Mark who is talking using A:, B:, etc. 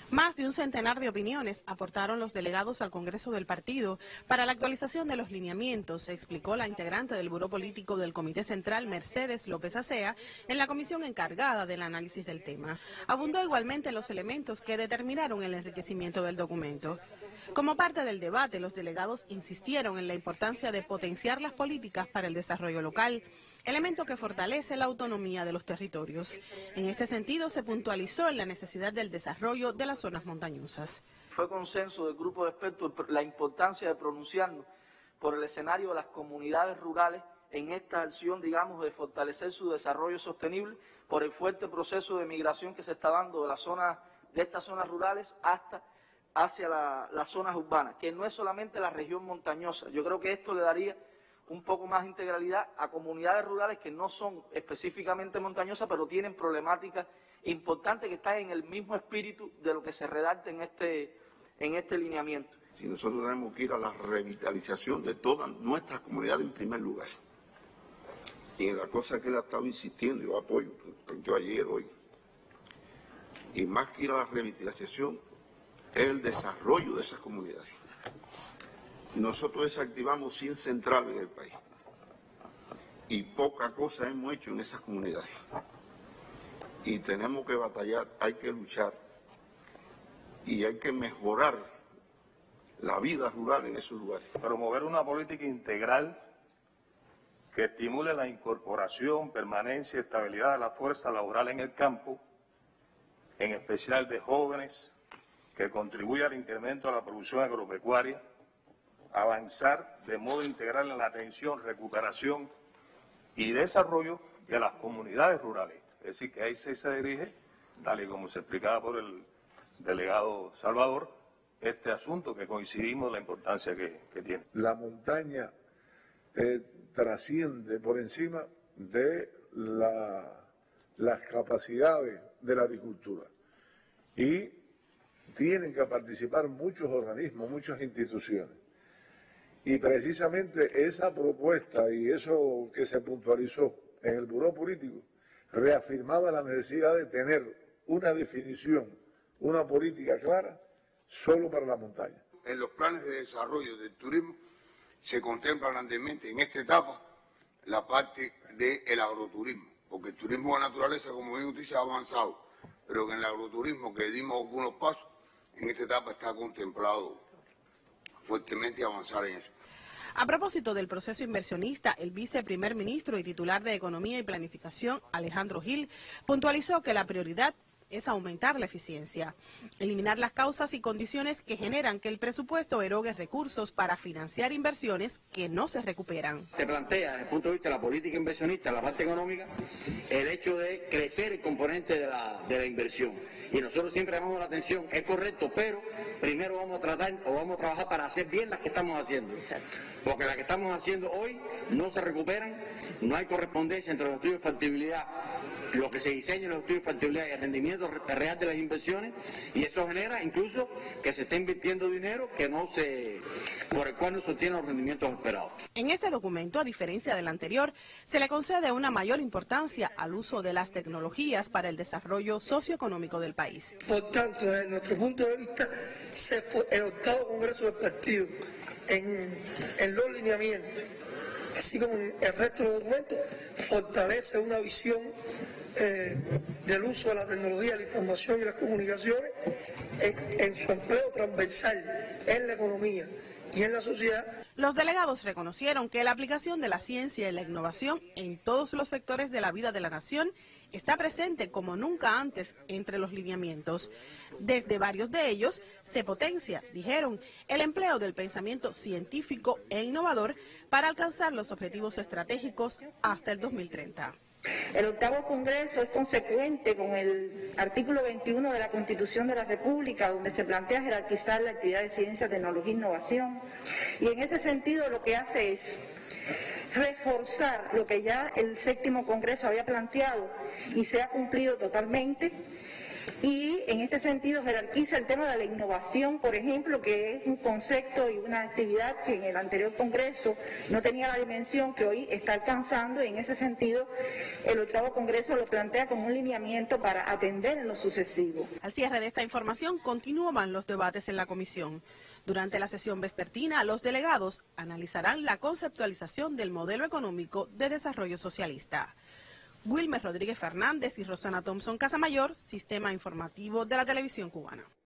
A: Más de un centenar de opiniones aportaron los delegados al Congreso del partido para la actualización de los lineamientos, explicó la integrante del Buró Político del Comité Central, Mercedes López Acea, en la comisión encargada del análisis del tema. Abundó igualmente en los elementos que determinaron el enriquecimiento del documento. Como parte del debate, los delegados insistieron en la importancia de potenciar las políticas para el desarrollo local, elemento que fortalece la autonomía de los territorios. En este sentido, se puntualizó en la necesidad del desarrollo de las zonas montañosas.
B: Fue consenso del grupo de expertos la importancia de pronunciarnos por el escenario de las comunidades rurales en esta acción, digamos, de fortalecer su desarrollo sostenible por el fuerte proceso de migración que se está dando de estas zonas rurales hacia las zonas urbanas, que no es solamente la región montañosa. Yo creo que esto le daría un poco más de integralidad a comunidades rurales que no son específicamente montañosas, pero tienen problemáticas importantes que están en el mismo espíritu de lo que se redacta en este lineamiento.
C: Si nosotros tenemos que ir a la revitalización de todas nuestras comunidades en primer lugar. Y en la cosa que él ha estado insistiendo, yo apoyo, yo ayer, hoy. Y más que ir a la revitalización, es el desarrollo de esas comunidades. Nosotros desactivamos 100 centrales en el país y poca cosa hemos hecho en esas comunidades. Y tenemos que batallar, hay que luchar y hay que mejorar la vida rural en esos lugares.
D: Promover una política integral que estimule la incorporación, permanencia y estabilidad de la fuerza laboral en el campo, en especial de jóvenes, que contribuya al incremento de la producción agropecuaria, avanzar de modo integral en la atención, recuperación y desarrollo de las comunidades rurales. Es decir, que ahí se dirige, tal y como se explicaba por el delegado Salvador, este asunto que coincidimos en la importancia que tiene.
E: La montaña trasciende por encima de las capacidades de la agricultura y tienen que participar muchos organismos, muchas instituciones. Y precisamente esa propuesta y eso que se puntualizó en el Buró Político reafirmaba la necesidad de tener una definición, una política clara solo para la montaña.
C: En los planes de desarrollo del turismo se contempla grandemente en esta etapa la parte del agroturismo, porque el turismo de naturaleza, como bien usted dice, ha avanzado, pero en el agroturismo, que dimos algunos pasos, en esta etapa está contemplado fuertemente avanzar en eso.
A: A propósito del proceso inversionista, el viceprimer ministro y titular de Economía y Planificación, Alejandro Gil, puntualizó que la prioridad es aumentar la eficiencia, eliminar las causas y condiciones que generan que el presupuesto erogue recursos para financiar inversiones que no se recuperan.
F: Se plantea desde el punto de vista de la política inversionista, la parte económica, el hecho de crecer el componente de la inversión. Y nosotros siempre llamamos la atención, es correcto, pero primero vamos a trabajar para hacer bien las que estamos haciendo. Porque las que estamos haciendo hoy no se recuperan, no hay correspondencia entre los estudios de factibilidad, lo que se diseña en los estudios de factibilidad y el rendimiento real de las inversiones, y eso genera incluso que se esté invirtiendo dinero por el cual no se obtienen los rendimientos esperados.
A: En este documento, a diferencia del anterior, se le concede una mayor importancia al uso de las tecnologías para el desarrollo socioeconómico del país.
G: Por tanto, desde nuestro punto de vista, el octavo Congreso del Partido en los lineamientos, así como en el resto de los documentos, fortalece una visión del uso de la tecnología, la información y las comunicaciones en su empleo transversal en la economía y en la sociedad.
A: Los delegados reconocieron que la aplicación de la ciencia y la innovación en todos los sectores de la vida de la nación está presente como nunca antes entre los lineamientos. Desde varios de ellos se potencia, dijeron, el empleo del pensamiento científico e innovador para alcanzar los objetivos estratégicos hasta el 2030.
H: El octavo Congreso es consecuente con el artículo 21 de la Constitución de la República, donde se plantea jerarquizar la actividad de ciencia, tecnología e innovación. Y en ese sentido lo que hace es reforzar lo que ya el séptimo Congreso había planteado y se ha cumplido totalmente, y en este sentido jerarquiza el tema de la innovación, por ejemplo, que es un concepto y una actividad que en el anterior Congreso no tenía la dimensión que hoy está alcanzando, y en ese sentido el 8º Congreso lo plantea como un lineamiento para atender en lo sucesivo.
A: Al cierre de esta información continúan los debates en la comisión. Durante la sesión vespertina, los delegados analizarán la conceptualización del modelo económico de desarrollo socialista. Wilmer Rodríguez Fernández y Rosana Thompson Casamayor, Sistema Informativo de la Televisión Cubana.